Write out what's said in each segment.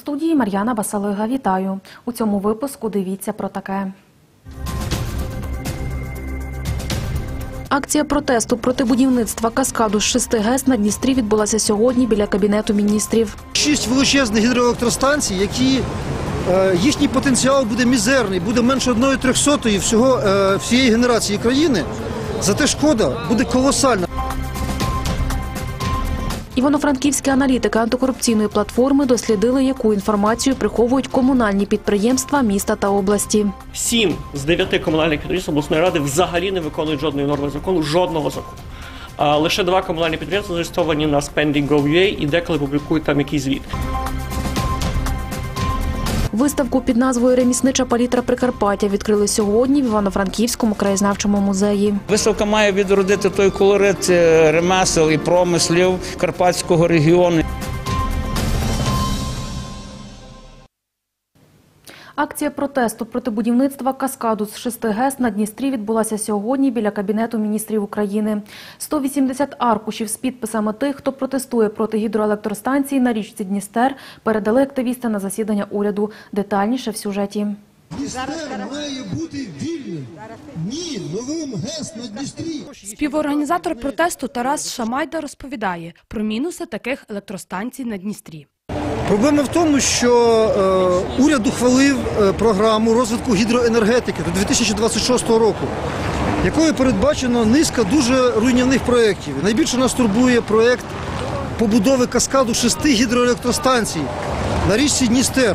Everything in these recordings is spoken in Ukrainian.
студії Мар'яна Басалига. Вітаю! У цьому випуску дивіться про таке. Акція протесту проти будівництва каскаду з 6 ГЕС на Дністрі відбулася сьогодні біля Кабінету міністрів. 6 величезних гідроелектростанцій, які їхній потенціал буде мізерний, буде менше 1/300 всієї генерації країни. Зате шкода буде колосальна. Івано-франківські аналітики антикорупційної платформи дослідили, яку інформацію приховують комунальні підприємства міста та області. 7 з 9 комунальних підприємств обласної ради взагалі не виконують жодної норми закону, жодного закону. Лише 2 комунальні підприємства зареєстровані на Spending.gov.ua і деколи публікують там якийсь звіт. Виставку під назвою «Реміснича палітра Прикарпаття» відкрили сьогодні в Івано-Франківському краєзнавчому музеї. Виставка має відродити той колорит ремесел і промислів Карпатського регіону. Акція протесту проти будівництва каскаду з 6 ГЕС на Дністрі відбулася сьогодні біля Кабінету міністрів України. 180 аркушів з підписами тих, хто протестує проти гідроелектростанції на річці Дністер, передали активісти на засідання уряду. Детальніше в сюжеті. Дністер має бути вільним. Ні новим ГЕС на Дністрі. Співорганізатор протесту Тарас Шамайда розповідає про мінуси таких електростанцій на Дністрі. Проблема в тому, що уряд ухвалив програму розвитку гідроенергетики до 2026 року, якою передбачено низка дуже руйнівних проєктів. Найбільше нас турбує проєкт побудови каскаду 6 гідроелектростанцій на річці Дністер.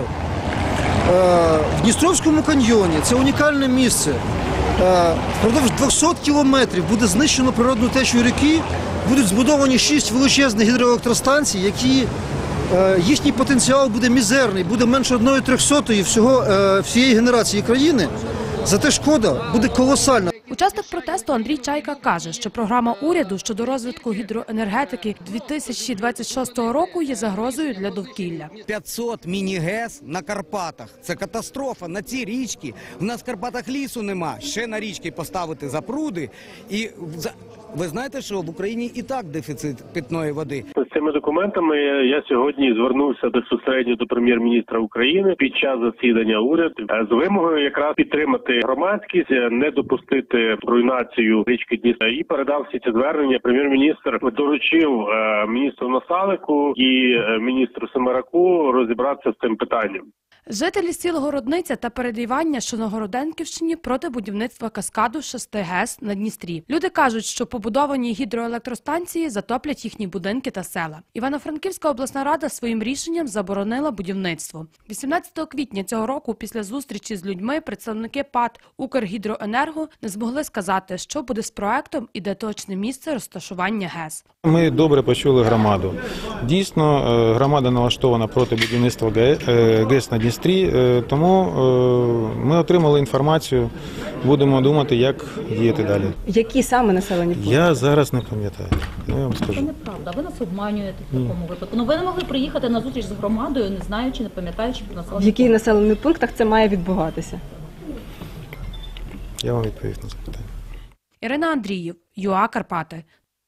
В Дністровському каньйоні це унікальне місце. Впродовж 200 кілометрів буде знищено природну течію ріки, будуть збудовані 6 величезних гідроелектростанцій, які їхній потенціал буде мізерний, буде менше 1/300 всієї генерації країни. Зате шкода буде колосальна. Учасник протесту Андрій Чайка каже, що програма уряду щодо розвитку гідроенергетики 2026 року є загрозою для довкілля. 500 міні-ГЕС на Карпатах. Це катастрофа. На ці річки. В нас в Карпатах лісу нема. Ще на річки поставити запруди. І ви знаєте, що в Україні і так дефіцит питної води. З цими документами я сьогодні звернувся безпосередньо до прем'єр-міністра України під час засідання уряду з вимогою якраз підтримати громадськість, не допустити руйнацію річки Дністер. І передав всі ці звернення. Прем'єр-міністр доручив міністру Насалику і міністру Семераку розібратися з цим питанням. Жителі сіл Городниця та Передівання, що на Городенківщині, проти будівництва каскаду 6 ГЕС на Дністрі. Люди кажуть, що побудовані гідроелектростанції затоплять їхні будинки та села. Івано-Франківська обласна рада своїм рішенням заборонила будівництво. 18 квітня цього року після зустрічі з людьми представники ПАТ «Укргідроенерго» не змогли сказати, що буде з проектом і де точне місце розташування ГЕС. Ми добре почули громаду. Дійсно, громада налаштована проти будівництва ГЕС на Дністрі, тому ми отримали інформацію, будемо думати, як діяти далі. Які саме населені пункти? Я зараз не пам'ятаю, я вам скажу. Це неправда, ви нас обманюєте в такому випадку. Ви не могли приїхати на зустріч з громадою, не знаючи, не пам'ятаючи про населення. В яких населених пунктах це має відбуватися? Я вам відповів на запитання. Ірина Андріїв, ЮА Карпати.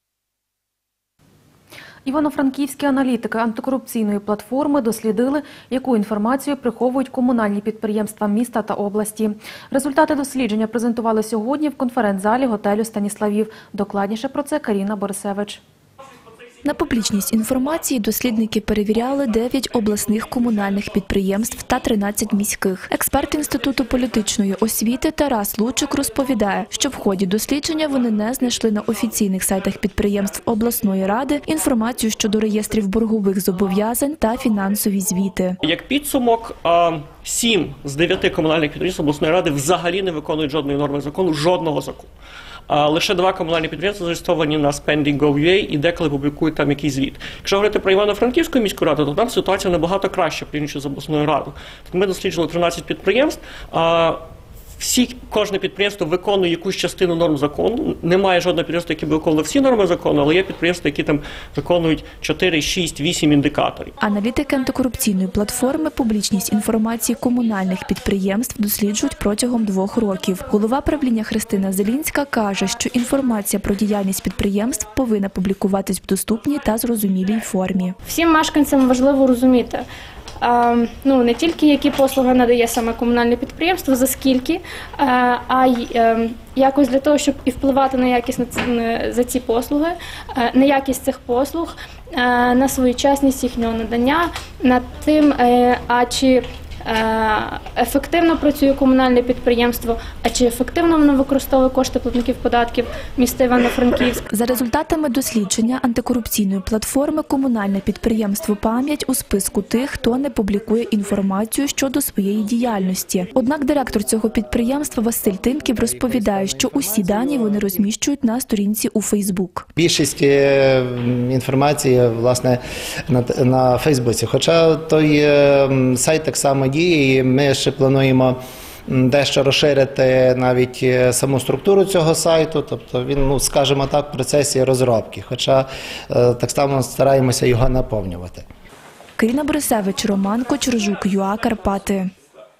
Івано-франківські аналітики антикорупційної платформи дослідили, яку інформацію приховують комунальні підприємства міста та області. Результати дослідження презентували сьогодні в конференц-залі готелю «Станіславів». Докладніше про це Каріна Борисевич. На публічність інформації дослідники перевіряли 9 обласних комунальних підприємств та 13 міських. Експерт Інституту політичної освіти Тарас Лучик розповідає, що в ході дослідження вони не знайшли на офіційних сайтах підприємств обласної ради інформацію щодо реєстрів боргових зобов'язань та фінансові звіти. Як підсумок, 7 з 9 комунальних підприємств обласної ради взагалі не виконують жодної норми закону, жодного закону. Лише 2 комунальні підприємства зареєстровані на Spending.gov.ua і деколи публікують там якийсь звіт. Якщо говорити про Івано-Франківську міську раду, то там ситуація набагато краща, порівняно з обласною радою. Ми досліджували 13 підприємств. Кожне підприємство виконує якусь частину норм закону. Немає жодного підприємства, яке виконувало всі норми закону, але є підприємства, які там виконують 4, 6, 8 індикаторів. Аналітики антикорупційної платформи публічність інформації комунальних підприємств досліджують протягом 2 років. Голова правління Христина Зелінська каже, що інформація про діяльність підприємств повинна публікуватись в доступній та зрозумілій формі. Всім мешканцям важливо розуміти, не тільки які послуги надає саме комунальне підприємство, за скільки, а й якось для того, щоб і впливати на якість за ці послуги, на якість цих послуг, на своєчасність їхнього надання, над тим, чи ефективно працює комунальне підприємство, а чи ефективно воно використовує кошти платників податків міста Івано-Франківськ. За результатами дослідження антикорупційної платформи комунальне підприємство «Пам'ять» у списку тих, хто не публікує інформацію щодо своєї діяльності. Однак директор цього підприємства Василь Тимків розповідає, що усі дані вони розміщують на сторінці у Фейсбук. Більшість інформації, власне, на Фейсбуці. Хоча той сайт так само діє, і ми ще плануємо дещо розширити навіть саму структуру цього сайту, тобто він, скажімо так, в процесі розробки, хоча так само стараємося його наповнювати. Каріна Борисевич, Роман Кочержук, ЮА Карпати.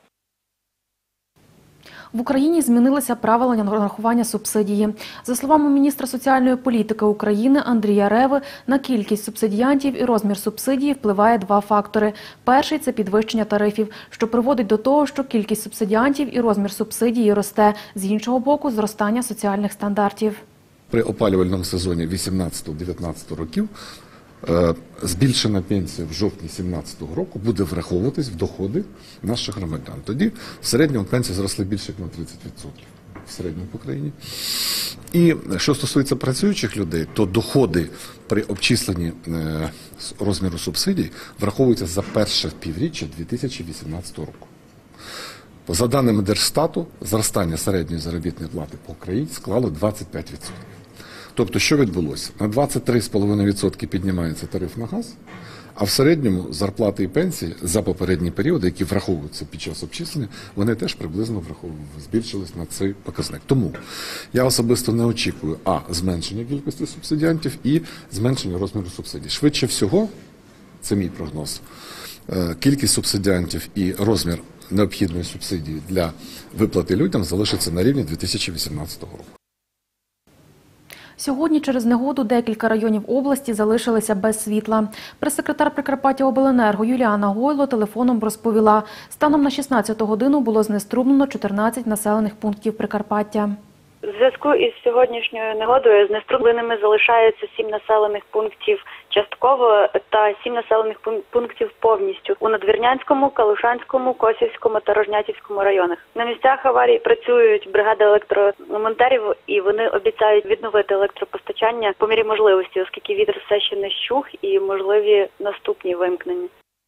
В Україні змінилися правила нарахування субсидії. За словами міністра соціальної політики України Андрія Реви, на кількість субсидіантів і розмір субсидії впливає два фактори. Перший – це підвищення тарифів, що приводить до того, що кількість субсидіантів і розмір субсидії росте. З іншого боку – зростання соціальних стандартів. При опалювальному сезоні 18-19 років збільшена пенсія в жовтні 2017 року буде враховуватись в доходи наших громадян. Тоді в середньому пенсії зросли більше як на 30% в середньому по країні. І що стосується працюючих людей, то доходи при обчисленні розміру субсидій враховуються за перше півріччя 2018 року. За даними Держстату, зростання середньої заробітної плати по Україні склало 25%. Тобто, що відбулося? На 23,5% піднімається тариф на газ, а в середньому зарплати і пенсії за попередні періоди, які враховуються під час обчислення, вони теж приблизно збільшились на цей показник. Тому я особисто не очікую зменшення кількості субсидіантів і зменшення розміру субсидій. Швидше всього, це мій прогноз, кількість субсидіантів і розмір необхідної субсидії для виплати людям залишиться на рівні 2018 року. Сьогодні через негоду декілька районів області залишилися без світла. Прес-секретар Прикарпаттяобленерго Юліана Гойло телефоном розповіла, станом на 16 годину було знеструмлено 14 населених пунктів Прикарпаття. В зв'язку із сьогоднішньою негодою знеструмленими залишаються 7 населених пунктів частково та 7 населених пунктів повністю у Надвірнянському, Калушанському, Косівському та Рожнятівському районах. На місцях аварії працюють бригади електромонтерів і вони обіцяють відновити електропостачання по мірі можливості, оскільки вітер все ще не щух і можливі наступні вимкнення.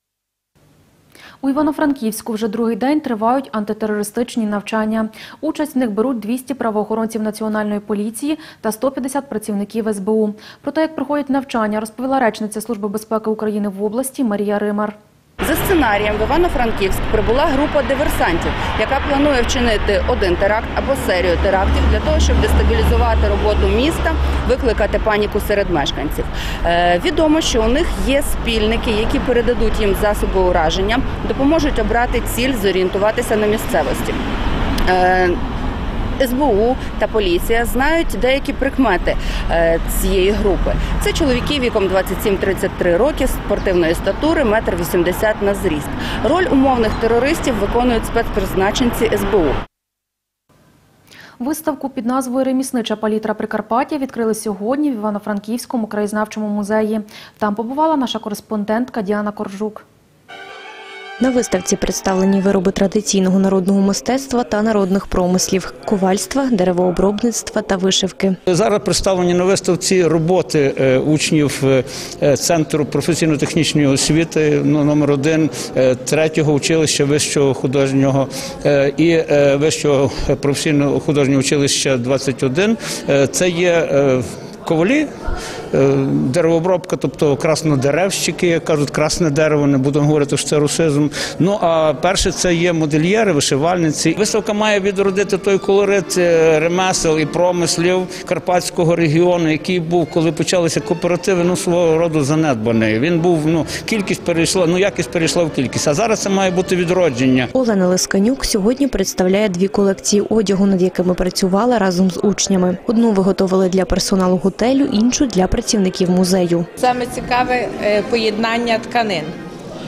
У Івано-Франківську вже другий день тривають антитерористичні навчання. Участь в них беруть 200 правоохоронців Національної поліції та 150 працівників СБУ. Про те, як проходять навчання, розповіла речниця Служби безпеки України в області Марія Римар. За сценарієм в Івано-Франківськ прибула група диверсантів, яка планує вчинити один теракт або серію терактів для того, щоб дестабілізувати роботу міста, викликати паніку серед мешканців. Відомо, що у них є спільники, які передадуть їм засоби ураження, допоможуть обрати ціль, зорієнтуватися на місцевості. СБУ та поліція знають деякі прикмети цієї групи. Це чоловіки віком 27-33 роки, спортивної статури, 1,80 м на зріст. Роль умовних терористів виконують спецпризначенці СБУ. Виставку під назвою «Реміснича палітра Прикарпаття» відкрили сьогодні в Івано-Франківському краєзнавчому музеї. Там побувала наша кореспондентка Діана Коржук. На виставці представлені вироби традиційного народного мистецтва та народних промислів – ковальства, деревообробництва та вишивки. Зараз представлені на виставці роботи учнів Центру професійно-технічної освіти номер 1, 3-го училища вищого художнього і вищого професійного художнього училища 21. Це є ковалі, деревообробка, тобто краснодеревщики, як кажуть, красне дерево, не будемо говорити, що це русизм. Ну, а перше це є модельєри, вишивальниці. Виставка має відродити той колорит ремесел і промислів Карпатського регіону, який був, коли почалися кооперативи, свого роду занедбаний. Він був, кількість перейшла, якість перейшла в кількість, а зараз це має бути відродження. Олена Лисканюк сьогодні представляє 2 колекції одягу, над якими працювала разом з учнями. Одну виготовили для персоналу готелю, іншу для працівників музею. Саме цікаве поєднання тканин.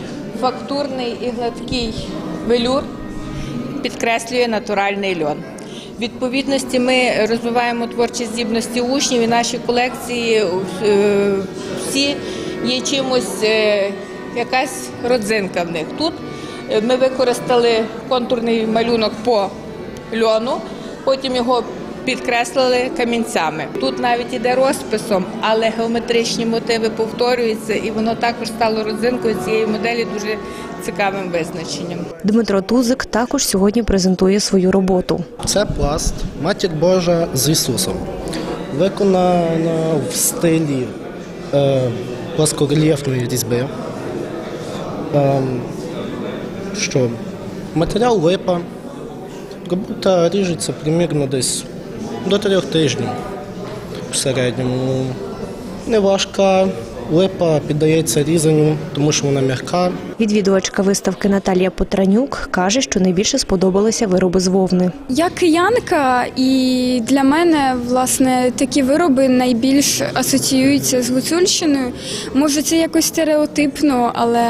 фактурний і гладкий велюр підкреслює натуральний льон. В відповідності ми розвиваємо творчі здібності учнів, і наші колекції всі є чимось, якась родзинка в них. Тут ми використали контурний малюнок по льону, потім його підкреслили камінцями. Тут навіть іде розписом, але геометричні мотиви повторюються, і воно також стало родзинкою цієї моделі дуже цікавим визначенням. Дмитро Тузик також сьогодні презентує свою роботу. Це пласт «Матір Божа з Ісусом». Виконана в стилі пласкорельєфної різьби. Матеріал липа. Робота ріжеться примірно десь до 3 тижнів в середньому. Не важка, липа піддається різанню, тому що вона м'яка. Відвідувачка виставки Наталія Потранюк каже, що найбільше сподобалися вироби з вовни. Я киянка, і для мене, власне, такі вироби найбільш асоціюються з Гуцульщиною. Може, це якось стереотипно,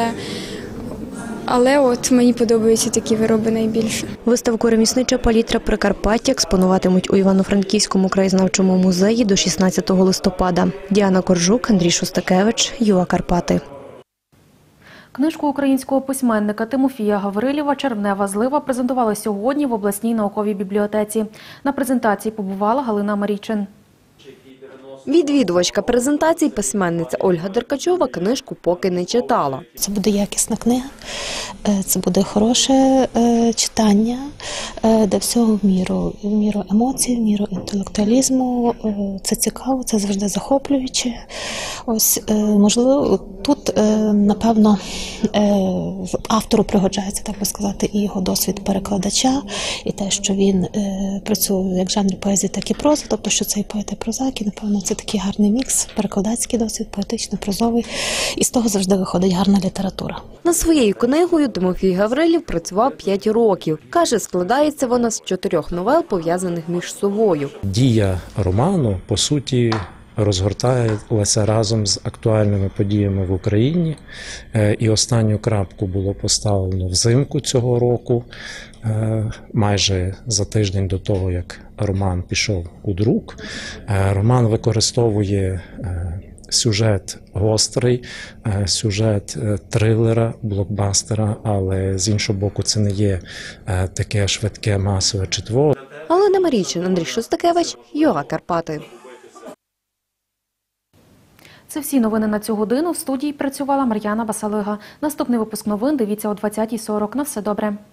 але от мені подобаються такі вироби найбільше. Виставку «Реміснича палітра Прикарпаття» експонуватимуть у Івано-Франківському краєзнавчому музеї до 16 листопада. Діана Коржук, Андрій Шостакевич, ЮА Карпати. Книжку українського письменника Тимофія Гаврилєва «Червнева злива» презентували сьогодні в обласній науковій бібліотеці. На презентації побувала Галина Марійчин. Відвідувачка презентації, письменниця Ольга Деркачова, книжку поки не читала. Це буде якісна книга, це буде хороше читання, де всього в міру емоцій, в міру інтелектуалізму. Це цікаво, це завжди захоплююче. Ось, можливо, тут, напевно, автору пригоджається, так би сказати, і його досвід перекладача, і те, що він працює як в жанрі поезії, так і прози, тобто, що це і поет, і прозак, і, напевно, це такий гарний мікс, перекладацький досвід, поетично-прозовий, і з того завжди виходить гарна література. Над своєю книгою Тимофій Гаврилєв працював 5 років. Каже, складається вона з 4 новел, пов'язаних між собою. Дія роману, по суті, розгорталася разом з актуальними подіями в Україні. І останню крапку було поставлено взимку цього року, майже за тиждень до того, як роман пішов у друк. Роман використовує сюжет гострий, сюжет трилера, блокбастера, але з іншого боку це не є таке швидке масове читво. Галина Марійчин, Андрій Шостакевич, ЮА Карпати. Це всі новини на цю годину. В студії працювала Мар'яна Басалига. Наступний випуск новин дивіться о 20:40. На все добре.